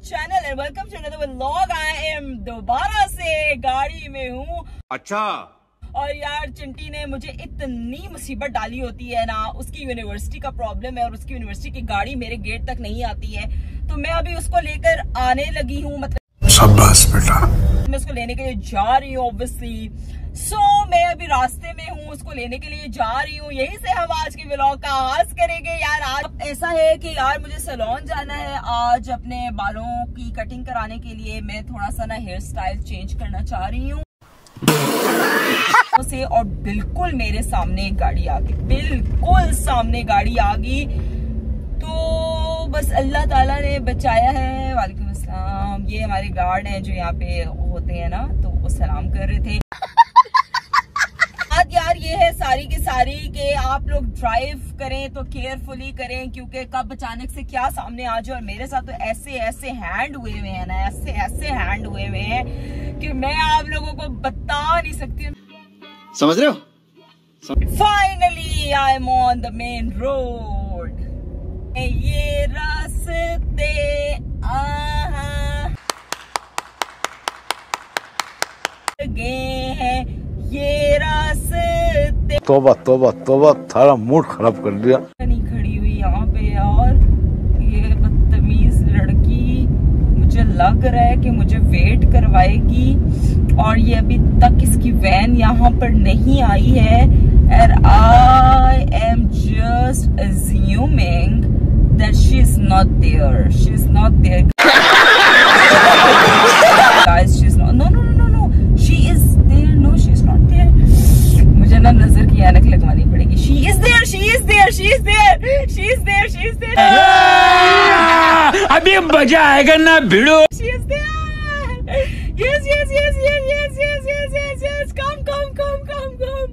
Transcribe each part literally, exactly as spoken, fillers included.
Channel and welcome to another vlog. I am दोबारा से गाड़ी में हूँ। अच्छा। और यार चिंटी ने मुझे इतनी मुसीबत डाली होती है ना, उसकी यूनिवर्सिटी का प्रॉब्लम है और उसकी यूनिवर्सिटी की गाड़ी मेरे गेट तक नहीं आती है, तो मैं अभी उसको लेकर आने लगी हूँ। मतलब शाबाश बेटा, मैं उसको लेने के लिए जा रही हूँ ऑब्वियसली। सो so, मैं अभी रास्ते में हूँ, उसको लेने के लिए जा रही हूँ। यहीं से हम आज के व्लॉग का आगाज करेंगे। यार आज ऐसा है कि यार मुझे सैलून जाना है आज अपने बालों की कटिंग कराने के लिए। मैं थोड़ा सा ना हेयर स्टाइल चेंज करना चाह रही हूँ से, और बिल्कुल मेरे सामने एक गाड़ी आ गई, बिल्कुल सामने गाड़ी आ गई। तो बस अल्लाह ताला ने बचाया है। वालेकुम अस्सलाम। ये हमारे गार्ड हैं जो यहाँ पे होते हैं ना, तो वो सलाम कर रहे थे। यार ये है सारी की सारी कि आप लोग ड्राइव करें तो केयरफुली करें, क्योंकि कब अचानक से क्या सामने आ जाए। और मेरे साथ तो ऐसे ऐसे हैंड हुए हुए हैं ना, ऐसे ऐसे हैंड हुए हुए हैं कि मैं आप लोगों को बता नहीं सकती। समझ रहे हो? Finally I am on the main road. ये रास्ते गए हैं, ये रास्ते। तोबा तोबा तोबा, थारा मूड खराब कर दिया। नहीं खड़ी हुई यहाँ पे यार, ये बदतमीज लड़की मुझे लग रहा है कि मुझे वेट करवाएगी, और ये अभी तक इसकी वैन यहाँ पर नहीं आई है। And I am just assuming that she is not there, she is not there guys, she is not, no no no no, she is there, no she is not there. मुझे ना नजर की ऐनक लगवानी पड़ेगी। She is there, she is there, she is there, she is there, she is there. अभी मजा आएगा ना भिड़ो। She is there. Yes, yes, yes, yes, yes, yes, yes, yes, yes. Come, come, come, come, come.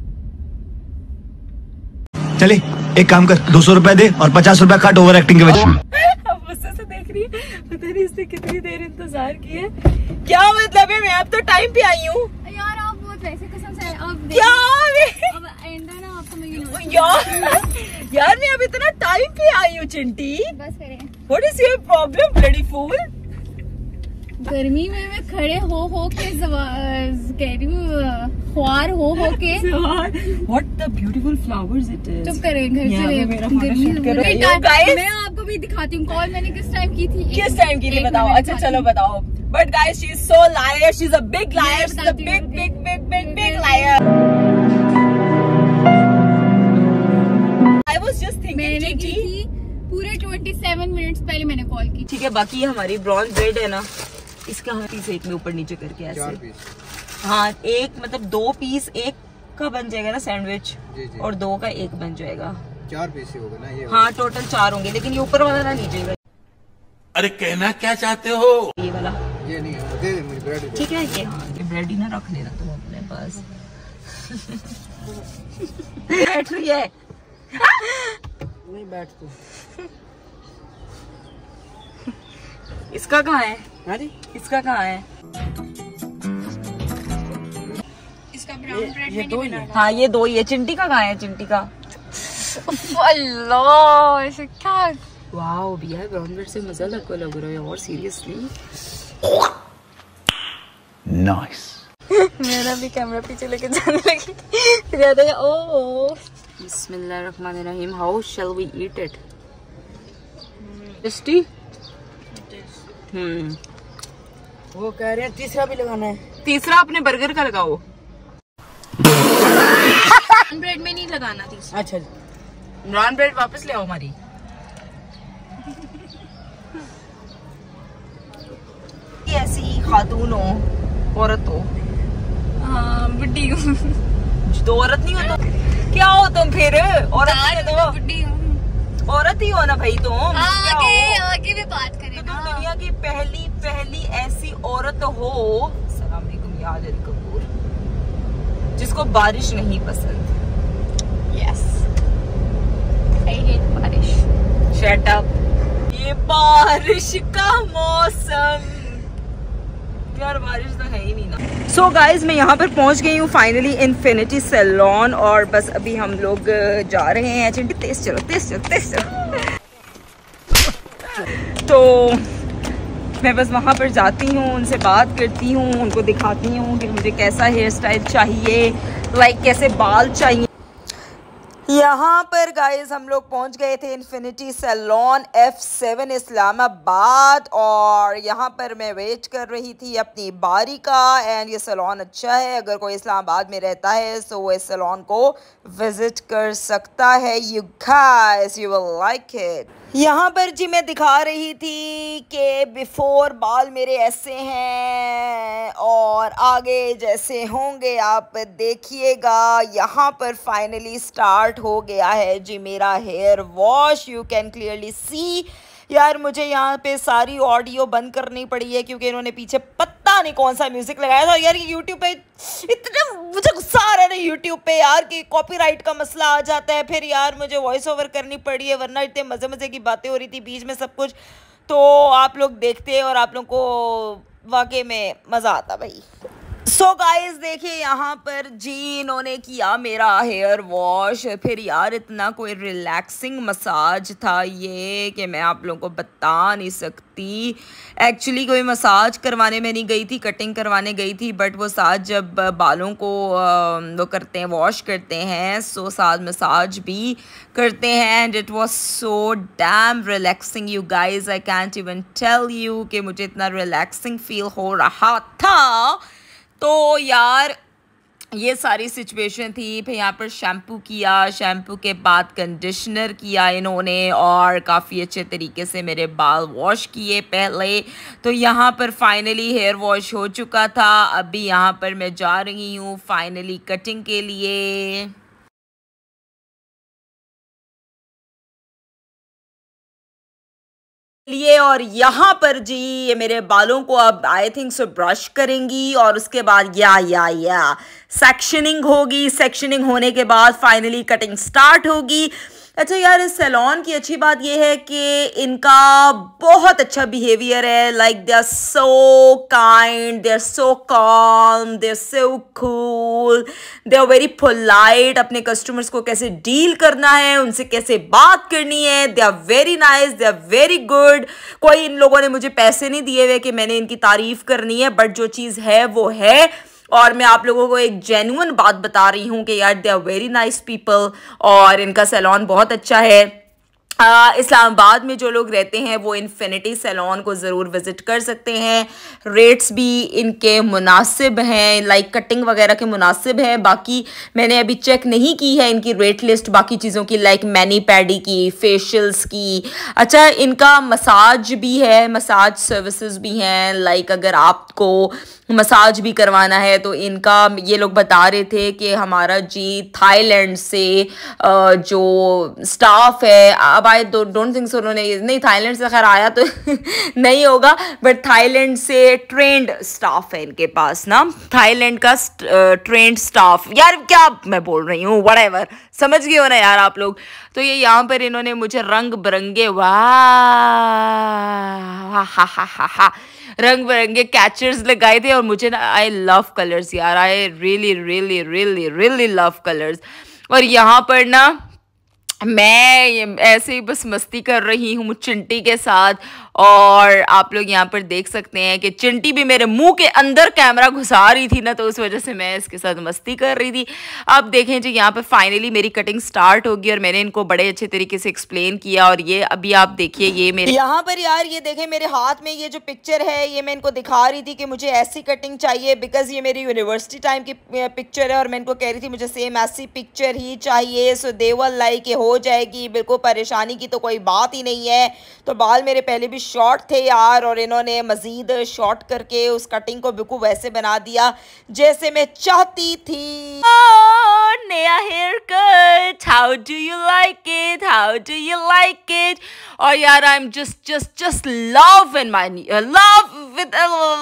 चले एक काम कर, दो सौ रुपए दे और पचास रुपए काट ओवर एक्टिंग के वजह से। अब गुस्से से देख रही है, पता नहीं इसने कितनी देर इंतजार की है। क्या मतलब है, मैं अब तो टाइम पे आई हूँ। यार आप बहुत वैसे कसम से अब क्या अब आइंदा ना आपको मैं यार यार मैं अब इतना टाइम पे आई हूँ चिंटी। बस करें। What is your problem, bloody fool? गर्मी में मैं खड़े हो हो के कह रही हूँ, ख्वार हो हो के। What the beautiful flowers it is. चुप करें, घर से मैं आपको भी दिखाती हूँ। कॉल मैंने किस टाइम की थी, किस टाइम की थी बताओ। अच्छा चलो बताओ। But guys, she is so liar. She's a big liar. She's a big, big, big, big, big liar. I was just thinking. मैंने की थी पूरे सत्ताईस मिनट्स पहले मैंने कॉल की। ठीक है, बाकी ये हमारी ब्राउन ब्रेड है ना, इसका हम पीस एक में ऊपर नीचे करके ऐसे, हाँ एक मतलब दो पीस एक का बन जाएगा ना सैंडविच, और दो का एक बन जाएगा। चार पीस होगा ना ये? हाँ टोटल चार होंगे, लेकिन ये ऊपर वाला ना नीचे। अरे कहना क्या चाहते हो? ये वाला ये नहीं है, दे दे मुझे ब्रेड। ठीक है, ये हाँ ये ब्रेड ही ना रख लेना तुम अपने पास। बैठ रही है नहीं बैठ तू। इसका कहाँ है? अरे इसका कहाँ है? इसका ब्राउन ब्रेड ये दो ही है। हाँ ये दो ही है। चिंटी का कहाँ है? चिंटी का अल्लाह ऐसे क्या। वाओ भैया, ब्राउन ब्रेड से मजा लगो लग रहा है। और सीरियसली नाइस। मेरा भी कैमरा पीछे लेके जाने लगी। कहते हैं ओ बिस्मिल्लाहिर्रहमानिर्रहीम, how shall we eat it? Tasty. Hmm वो कह रहे हैं तीसरा भी लगाना है। तीसरा अपने बर्गर का लगाओ। ब्रेड में नहीं लगाना तीसरा। अच्छा ब्राउन ब्रेड वापस ले आओ हमारी। ऐसी खातून हो, औरत हो। हाँ बुड्ढी हूँ। तो औरत नहीं हो तो क्या हो तुम फिर? औरत ही तो बुड्ढी हूँ। औरत ही हो ना भाई तुम। आगे आगे भी बात करें तो तुम ना। दुनिया की पहली पहली ऐसी औरत हो, सलाम अलैकुम या अल कपूर, जिसको बारिश नहीं पसंद। यस आई हेट बारिश। Shut up. ये बारिश का मौसम, यार बारिश तो है ही नहीं ना। सो so गाइज मैं यहाँ पर पहुँच गई हूँ फाइनली इन्फिनिटी सैलून, और बस अभी हम लोग जा रहे हैं। चिंटी तेज चलो तेज चलो तेज चलो। तो मैं बस वहाँ पर जाती हूँ, उनसे बात करती हूँ, उनको दिखाती हूँ कि मुझे कैसा हेयर स्टाइल चाहिए, लाइक कैसे बाल चाहिए। यहाँ पर गाइस हम लोग पहुँच गए थे infinity salon F seven Islamabad, और यहाँ पर मैं वेट कर रही थी अपनी बारी का। एंड ये सैलून अच्छा है, अगर कोई इस्लामाबाद में रहता है तो वो इस सैलून को विजिट कर सकता है। You guys you will like it. यहाँ पर जी मैं दिखा रही थी कि बिफोर बाल मेरे ऐसे हैं और आगे जैसे होंगे, आप देखिएगा। यहाँ पर फाइनली स्टार्ट हो गया है जी मेरा hair wash, you can clearly see. यार मुझे यहाँ पे सारी ऑडियो बंद करनी पड़ी है क्योंकि इन्होंने पीछे पता नहीं कौन सा म्यूजिक लगाया था। यार ये यूट्यूब पे इतने मुझे गुस्सा आ रहा है ना यूट्यूब पे यार कि कॉपीराइट का मसला आ जाता है, फिर यार मुझे वॉइस ओवर करनी पड़ी है, वरना इतने मज़े मज़े की बातें हो रही थी बीच में सब कुछ, तो आप लोग देखते और आप लोग को वाकई में मज़ा आता भाई। सो so गाइस देखिए यहाँ पर जी इन्होंने किया मेरा हेयर वॉश, फिर यार इतना कोई रिलैक्सिंग मसाज था ये कि मैं आप लोगों को बता नहीं सकती। एक्चुअली कोई मसाज करवाने में नहीं गई थी, कटिंग करवाने गई थी, बट वो साथ जब बालों को वो करते हैं, वॉश करते हैं, सो साथ मसाज भी करते हैं। And it was so damn relaxing you guys, I can't even tell you कि मुझे इतना रिलैक्सिंग फील हो रहा था। तो यार ये सारी सिचुएशन थी। फिर यहाँ पर शैम्पू किया, शैम्पू के बाद कंडीशनर किया इन्होंने, और काफ़ी अच्छे तरीके से मेरे बाल वॉश किए पहले। तो यहाँ पर फाइनली हेयर वॉश हो चुका था। अभी यहाँ पर मैं जा रही हूँ फाइनली कटिंग के लिए। लिए और यहाँ पर जी ये मेरे बालों को अब आई थिंक सो ब्रश करेंगी, और उसके बाद या या या सेक्शनिंग होगी। सेक्शनिंग होने के बाद फाइनली कटिंग स्टार्ट होगी। अच्छा यार इस सैलून की अच्छी बात यह है कि इनका बहुत अच्छा बिहेवियर है, like they are so kind, they are so calm, they are so cool, they are very polite. अपने कस्टमर्स को कैसे डील करना है, उनसे कैसे बात करनी है, they are very nice, they are very good. कोई इन लोगों ने मुझे पैसे नहीं दिए हुए कि मैंने इनकी तारीफ करनी है, बट जो चीज़ है वो है। और मैं आप लोगों को एक जेन्युइन बात बता रही हूँ कि यार they are very nice people, और इनका सैलून बहुत अच्छा है। आ, इस्लामाबाद में जो लोग रहते हैं वो इन्फिनिटी सैलून को ज़रूर विज़िट कर सकते हैं। रेट्स भी इनके मुनासिब हैं, लाइक कटिंग वगैरह के मुनासिब हैं। बाकी मैंने अभी चेक नहीं की है इनकी रेट लिस्ट बाकी चीज़ों की, लाइक मैनी पैडी की, फेशियल्स की। अच्छा इनका मसाज भी है, मसाज सर्विसेज भी हैं, लाइक अगर आपको मसाज भी करवाना है तो इनका ये लोग बता रहे थे कि हमारा जी थाईलैंड से जो स्टाफ है, अब आई डोंट थिंक सो उन्होंने नहीं थाईलैंड से खैर आया तो नहीं होगा, बट थाईलैंड से ट्रेंड स्टाफ है इनके पास ना, थाईलैंड का ट्रेंड स्टाफ। यार क्या मैं बोल रही हूँ, व्हाटएवर, समझ गए हो ना यार आप लोग। तो ये यहाँ पर इन्होंने मुझे रंग बिरंगे वाह हा हा हा हा रंग बिरंगे कैचर्स लगाए थे, और मुझे ना आई लव कलर्स यार, I really really really really love colours. और यहाँ पर ना मैं ऐसे ही बस मस्ती कर रही हूँ चिंटी के साथ, और आप लोग यहाँ पर देख सकते हैं कि चिंटी भी मेरे मुंह के अंदर कैमरा घुसा रही थी ना, तो उस वजह से मैं इसके साथ मस्ती कर रही थी। अब देखें जी यहाँ पर फाइनली मेरी कटिंग स्टार्ट होगी, और मैंने इनको बड़े अच्छे तरीके से एक्सप्लेन किया। और ये अभी आप देखिए ये मेरे यहाँ पर यार ये देखें मेरे हाथ में ये जो पिक्चर है, ये मैं इनको दिखा रही थी कि मुझे ऐसी कटिंग चाहिए, बिकॉज ये मेरी यूनिवर्सिटी टाइम की पिक्चर है, और मैं इनको कह रही थी मुझे सेम ऐसी पिक्चर ही चाहिए। सो दे वर लाइक हो जाएगी, बिल्कुल परेशानी की तो कोई बात ही नहीं है। तो बाल मेरे पहले भी शॉर्ट थे यार, और इन्होंने मज़ीद शॉर्ट करके उस कटिंग को बिल्कुल वैसे बना दिया जैसे मैं चाहती थी। oh, नया hair cut, how do you like it, how do you like it. और यार I am just just just love in my love with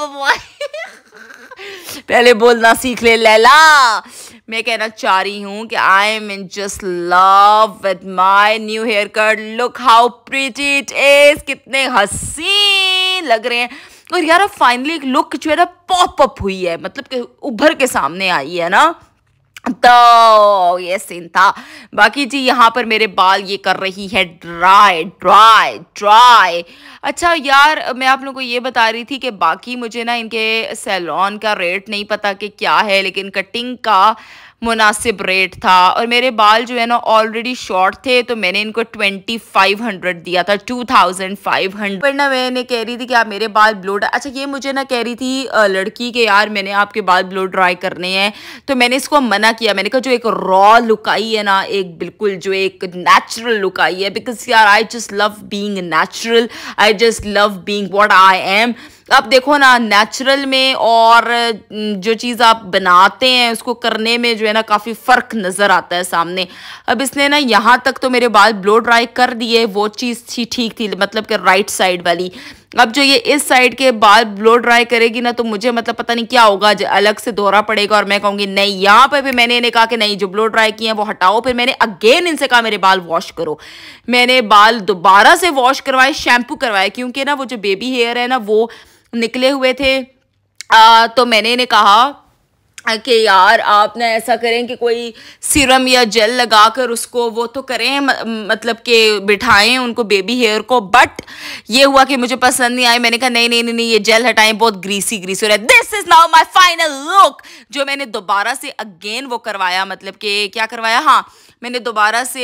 पहले बोलना सीख ले लैला। मैं कहना चाह रही हूँ कि I am in just love with my new hair cut, look how pretty it is, कितने हसीन लग रहे हैं। और यार फाइनली एक लुक जो है ना पॉप अप हुई है, मतलब कि उभर के सामने आई है ना। तो ये सीन था। बाकी जी यहाँ पर मेरे बाल ये कर रही है ड्राई ड्राई ड्राई। अच्छा यार, मैं आप लोगों को ये बता रही थी कि बाकी मुझे ना इनके सैलून का रेट नहीं पता कि क्या है, लेकिन कटिंग का मुनासिब रेट था। और मेरे बाल जो है ना ऑलरेडी शॉर्ट थे, तो मैंने इनको ट्वेंटी फाइव हंड्रेड दिया था, टू थाउजेंड फाइव हंड्रेड। पर ना मैंने कह रही थी कि आप मेरे बाल ब्लो ड्राई, अच्छा ये मुझे ना कह रही थी लड़की के यार मैंने आपके बाल ब्लो ड्राई करने हैं, तो मैंने इसको मना किया। मैंने कहा जो एक रॉ लुक आई है ना, एक बिल्कुल जो एक नेचुरल लुक आई है, बिकॉज यार I just love being natural, I just love being what I am. अब देखो ना, नेचुरल में और जो चीज़ आप बनाते हैं उसको करने में जो है ना काफ़ी फ़र्क नज़र आता है सामने। अब इसने ना यहाँ तक तो मेरे बाल ब्लो ड्राई कर दिए, वो चीज़ थी ठीक थी, मतलब कि राइट साइड वाली। अब जो ये इस साइड के बाल ब्लो ड्राई करेगी ना, तो मुझे मतलब पता नहीं क्या होगा, अलग से दोहरा पड़ेगा और मैं कहूँगी नहीं। यहाँ पे भी मैंने इन्हें कहा कि नहीं, जो ब्लो ड्राई किए हैं वो हटाओ। फिर मैंने अगेन इनसे कहा मेरे बाल वॉश करो। मैंने बाल दोबारा से वॉश करवाए, शैम्पू करवाए, क्योंकि ना वो जो बेबी हेयर है ना वो निकले हुए थे। आ, तो मैंने इन्हें कहा कि यार आप ना ऐसा करें कि कोई सीरम या जेल लगाकर उसको वो तो करें, मतलब कि बिठाएं उनको बेबी हेयर को। बट ये हुआ कि मुझे पसंद नहीं आई। मैंने कहा नहीं नहीं नहीं, नहीं ये जेल हटाएं, बहुत ग्रीसी ग्रीसी हो रहा है। This is now my final look. जो मैंने दोबारा से अगेन वो करवाया, मतलब कि क्या करवाया, हाँ मैंने दोबारा से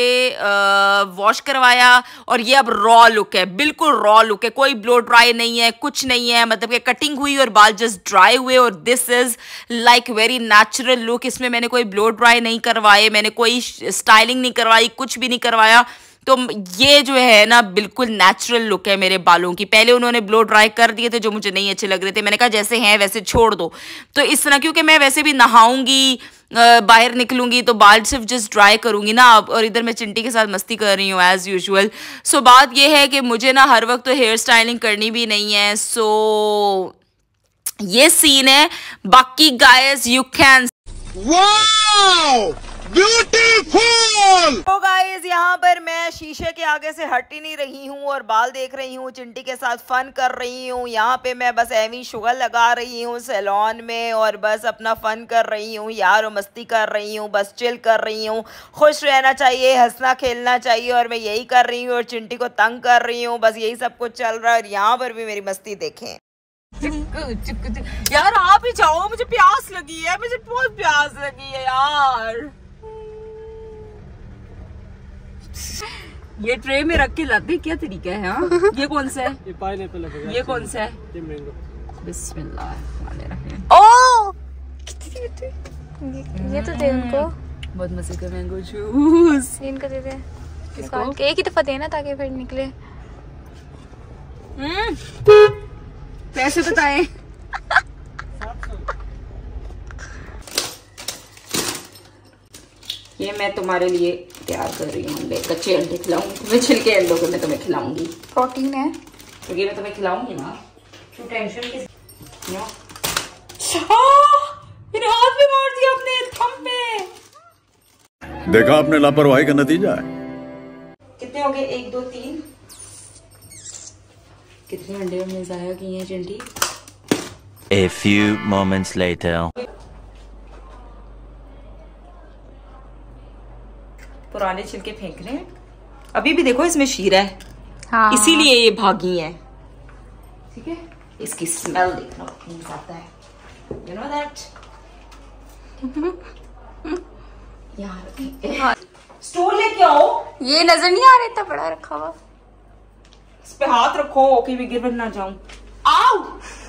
वॉश करवाया, और ये अब रॉ लुक है, बिल्कुल रॉ लुक है, कोई ब्लो ड्राई नहीं है, कुछ नहीं है, मतलब कि कटिंग हुई और बाल जस्ट ड्राई हुए। और this is like very natural look. इसमें मैंने कोई ब्लो ड्राई नहीं करवाए, मैंने कोई स्टाइलिंग नहीं करवाई, कुछ भी नहीं करवाया। तो ये जो है ना बिल्कुल नेचुरल लुक है मेरे बालों की। पहले उन्होंने ब्लो ड्राई कर दिए थे जो मुझे नहीं अच्छे लग रहे थे, मैंने कहा जैसे हैं वैसे छोड़ दो। तो इस तरह, क्योंकि मैं वैसे भी नहाऊंगी, बाहर निकलूंगी, तो बाल सिर्फ जस्ट ड्राई करूंगी ना। और इधर मैं चिंटी के साथ मस्ती कर रही हूँ एज यूजुअल। सो बात ये है कि मुझे ना हर वक्त तो हेयर स्टाइलिंग करनी भी नहीं है। सो ये सीन है। बाकी guys you can wow beautiful. तो गाइस यहाँ पर मैं शीशे के आगे से हट ही नहीं रही हूँ और बाल देख रही हूँ, चिंटी के साथ फन कर रही हूँ। यहाँ पे मैं बस एवी शुगर लगा रही हूँ सैलून में और बस अपना फन कर रही हूँ यार, और मस्ती कर रही हूँ, बस चिल कर रही हूँ। खुश रहना चाहिए, हंसना खेलना चाहिए, और मैं यही कर रही हूँ और चिंटी को तंग कर रही हूँ। बस यही सब कुछ चल रहा है और यहाँ पर भी मेरी मस्ती देखें। यार आप ही जाओ, मुझे प्यास लगी है, मुझे बहुत प्यास लगी है यार। ये ट्रे में रख के लाते क्या तरीका है? हाँ ये कौन सा है? ये पाइनएप्पल लगेगा। ये कौन सा है? ये मैंगो। बिस्मिल्लाह। ओ ये तो दे उनको, बहुत मजे का मैंगो जूस। इनको दे दे, निकाल के एक ही दफा देना ताकि फिर निकले। पैसे बताएं। ये मैं तुम्हारे लिए तैयार कर रही हूँ अंडे, कच्चे अंडे खिलाऊंगी तुम्हें, छिलके अंडों को मैं तुम्हें खिलाऊंगी। प्रोटीन है तो ये मैं तुम्हें खिलाऊंगी ना, क्यों टेंशन की? मेरे हाथ में मार दिया अपने थंब पे। देखा आपने लापरवाही का नतीजा है। कितने हो गए? एक दो तीन। कितने अंडे हमने जाया किए हैं चिंटी? A few moments later. पुराने छिलके फेंक रहे हैं। अभी भी देखो इसमें शीरा है, हाँ। इसीलिए ये भागी है। ठीक है, इसकी स्मेल देखना बहुत आता है, यू नो दैट। यहाँ स्टूल लेके आओ। ये नजर नहीं आ रहा, इतना बड़ा रखा हुआ। इस पे हाथ रखो, ओके मैं गिर ना जाऊं। आओ,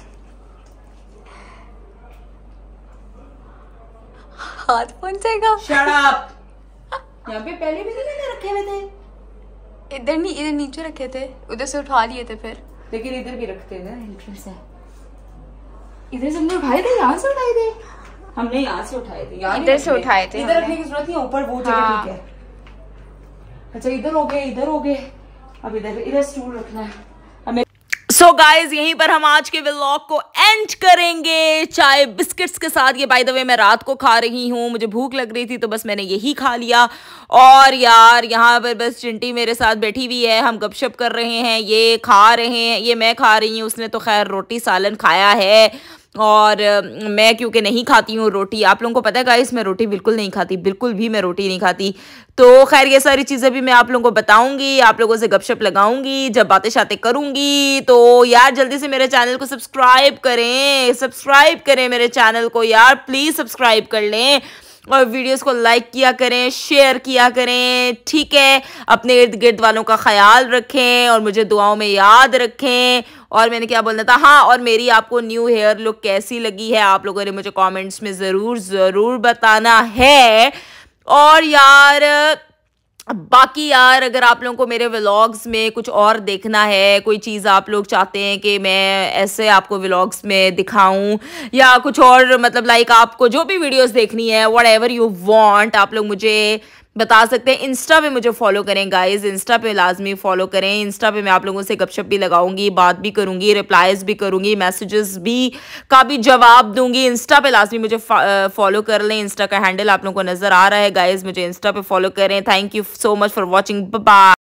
हाथ पहुंच जाएगा। Shut up. यहाँ पे पहले भी नहीं रखे हुए थे। इधर नहीं, इधर नीचे रखे थे, उधर से उठा लिए थे फिर। लेकिन इधर भी रखते हैं ना, एंट्रेंस है। इधर से हमने उठाए थे, यहाँ से उठाए थे। हमने यहाँ से उठाए थे, यहाँ इधर से उठाए थे। इधर रखने की जरूरत नहीं, ऊपर वो जगह ठीक है। अच्छा इधर हो गए, इधर हो गए, अब इधर इधर स्टूल रखना है हमें। सो गाइज यहीं पर हम आज के व्लॉग को एंड करेंगे, चाय बिस्किट्स के साथ। ये बाय द वे मैं रात को खा रही हूँ, मुझे भूख लग रही थी तो बस मैंने यही खा लिया। और यार यहाँ पर बस चिंटी मेरे साथ बैठी हुई है, हम गपशप कर रहे हैं, ये खा रहे हैं, ये मैं खा रही हूँ, उसने तो खैर रोटी सालन खाया है। और मैं क्योंकि नहीं खाती हूँ रोटी, आप लोगों को पता है गाइस मैं रोटी बिल्कुल नहीं खाती, बिल्कुल भी मैं रोटी नहीं खाती। तो खैर ये सारी चीज़ें भी मैं आप लोगों को बताऊंगी, आप लोगों से गपशप लगाऊंगी, जब बातें शातें करूंगी। तो यार जल्दी से मेरे चैनल को सब्सक्राइब करें, सब्सक्राइब करें मेरे चैनल को यार, प्लीज़ सब्सक्राइब कर लें और वीडियोस को लाइक किया करें, शेयर किया करें, ठीक है। अपने इर्द गिर्द वालों का ख्याल रखें और मुझे दुआओं में याद रखें। और मैंने क्या बोलना था, हाँ, और मेरी आपको न्यू हेयर लुक कैसी लगी है आप लोगों ने मुझे कमेंट्स में ज़रूर ज़रूर बताना है। और यार बाकी यार अगर आप लोगों को मेरे व्लॉग्स में कुछ और देखना है, कोई चीज़ आप लोग चाहते हैं कि मैं ऐसे आपको व्लॉग्स में दिखाऊं या कुछ और, मतलब लाइक आपको जो भी वीडियोस देखनी है, व्हाट एवर यू वांट, आप लोग मुझे बता सकते हैं। इंस्टा पे मुझे फॉलो करें गाइज, इंस्टा पे लाजमी फॉलो करें। इंस्टा पे मैं आप लोगों से गपशप भी लगाऊंगी, बात भी करूंगी, रिप्लाईज भी करूंगी, मैसेजेस भी का भी जवाब दूंगी। इंस्टा पे लाजमी मुझे फॉलो कर लें, इंस्टा का हैंडल आप लोगों को नजर आ रहा है गाइज, मुझे इंस्टा पे फॉलो करें। Thank you so much for watching, bye.